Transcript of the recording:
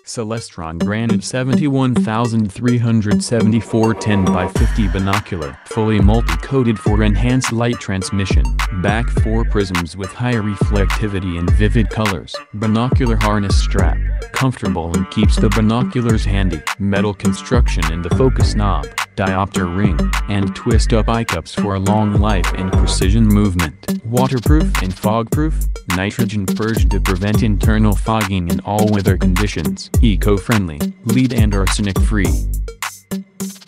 Celestron Granite 71374 10x50 Binocular. Fully multi-coated for enhanced light transmission. Back 4 prisms with high reflectivity and vivid colors. Binocular Harness Strap. Comfortable and keeps the binoculars handy. Metal construction in the focus knob. Diopter Ring, and Twist-Up Eyecups for a long life and precision movement. Waterproof and fogproof, nitrogen purged to prevent internal fogging in all weather conditions. Eco-friendly, lead and arsenic free.